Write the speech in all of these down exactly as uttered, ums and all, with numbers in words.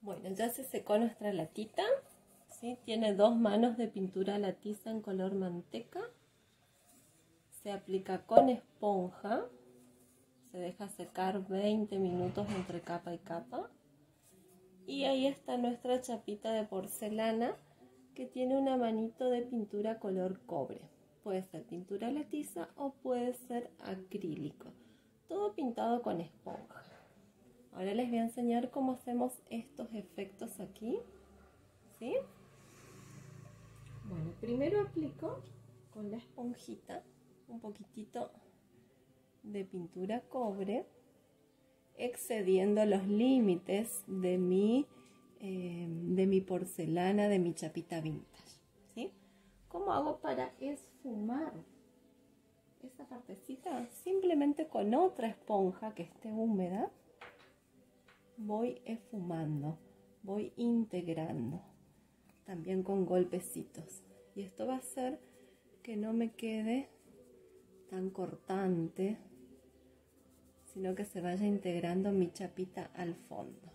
Bueno, ya se secó nuestra latita, ¿sí? Tiene dos manos de pintura la tiza en color manteca. Se aplica con esponja. Se deja secar veinte minutos entre capa y capa. Y ahí está nuestra chapita de porcelana que tiene una manito de pintura color cobre. Puede ser pintura la tiza o puede ser acrílico. Todo pintado con esponja. Ahora les voy a enseñar cómo hacemos estos efectos aquí, ¿sí? Bueno, primero aplico con la esponjita un poquitito de pintura cobre, excediendo los límites de mi, eh, de mi porcelana, de mi chapita vintage, ¿sí? ¿Cómo hago para esfumar esa partecita? Simplemente con otra esponja que esté húmeda, voy esfumando, voy integrando, también con golpecitos. Y esto va a hacer que no me quede tan cortante, sino que se vaya integrando mi chapita al fondo.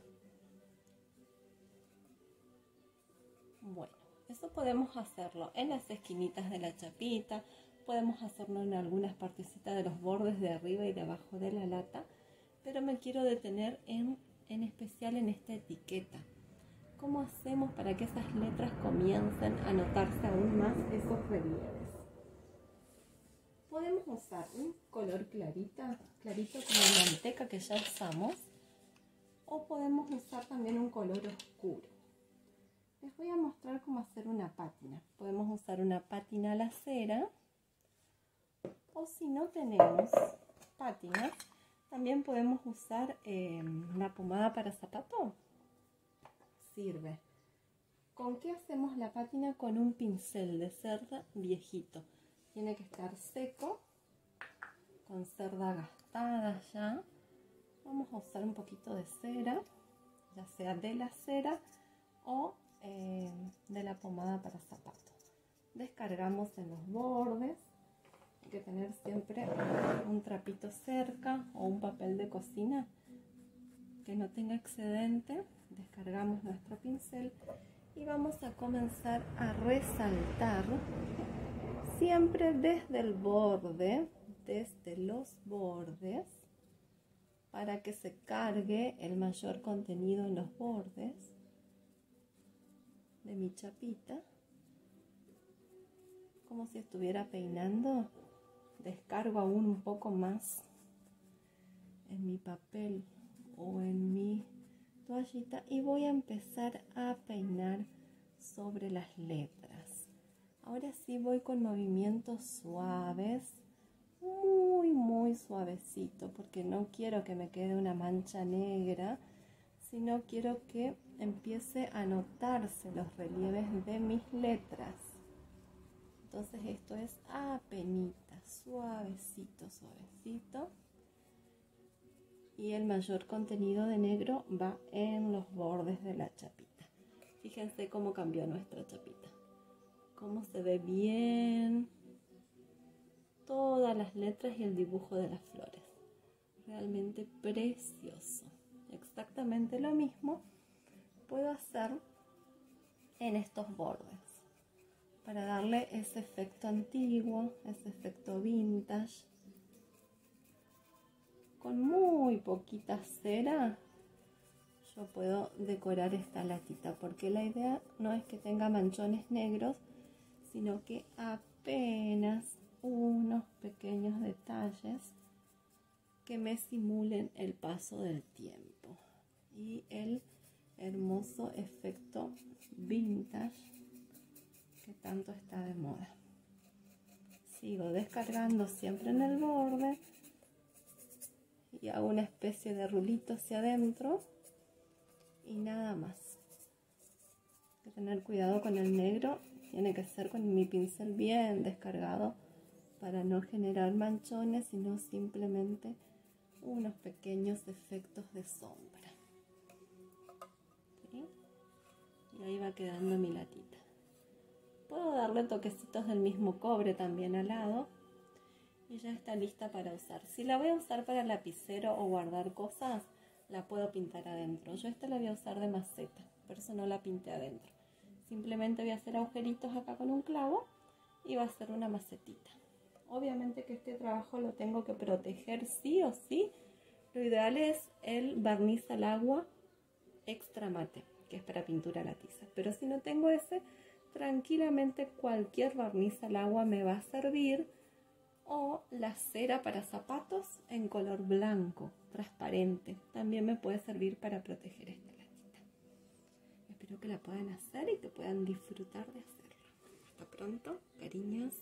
Bueno, eso podemos hacerlo en las esquinitas de la chapita, podemos hacerlo en algunas partecitas de los bordes de arriba y de abajo de la lata, pero me quiero detener en, en especial en esta etiqueta. ¿Cómo hacemos para que esas letras comiencen a notarse aún más esos relieves? Podemos usar un color clarita, clarito como manteca que ya usamos, o podemos usar también un color oscuro. Les voy a mostrar cómo hacer una pátina. Podemos usar una pátina a la cera, o si no tenemos pátinas, también podemos usar eh, la pomada para zapato. Sirve. ¿Con qué hacemos la pátina? Con un pincel de cerda viejito. Tiene que estar seco, con cerda gastada ya. Vamos a usar un poquito de cera, ya sea de la cera o eh, de la pomada para zapato. Descargamos en los bordes. Hay que tener siempre un trapito cerca o un papel de cocina que no tenga excedente. Descargamos nuestro pincel y vamos a comenzar a resaltar siempre desde el borde, desde los bordes, para que se cargue el mayor contenido en los bordes de mi chapita, como si estuviera peinando. Descargo aún un poco más en mi papel o en mi toallita y voy a empezar a peinar sobre las letras. Ahora sí voy con movimientos suaves, muy muy suavecito, porque no quiero que me quede una mancha negra, sino quiero que empiece a notarse los relieves de mis letras. Entonces esto es apenitas, suavecito, suavecito. Y el mayor contenido de negro va en los bordes de la chapita. Fíjense cómo cambió nuestra chapita. Cómo se ve bien todas las letras y el dibujo de las flores. Realmente precioso. Exactamente lo mismo puedo hacer en estos bordes, para darle ese efecto antiguo, ese efecto vintage. Con muy poquita cera yo puedo decorar esta latita, porque la idea no es que tenga manchones negros, sino que apenas unos pequeños detalles que me simulen el paso del tiempo y el hermoso efecto vintage que tanto está de moda. Sigo descargando siempre en el borde y hago una especie de rulito hacia adentro y nada más. Hay que tener cuidado con el negro, tiene que ser con mi pincel bien descargado para no generar manchones, sino simplemente unos pequeños efectos de sombra. ¿Sí? Y ahí va quedando mi latita. Puedo darle toquecitos del mismo cobre también al lado y ya está lista para usar. Si la voy a usar para lapicero o guardar cosas, la puedo pintar adentro. Yo esta la voy a usar de maceta, por eso no la pinté adentro. Simplemente voy a hacer agujeritos acá con un clavo y va a ser una macetita. Obviamente que este trabajo lo tengo que proteger sí o sí. Lo ideal es el barniz al agua extra mate, que es para pintura a la tiza. Pero si no tengo ese, tranquilamente cualquier barniz al agua me va a servir. O la cera para zapatos en color blanco, transparente. También me puede servir para proteger esta latita. Espero que la puedan hacer y que puedan disfrutar de hacerlo. Hasta pronto, cariños.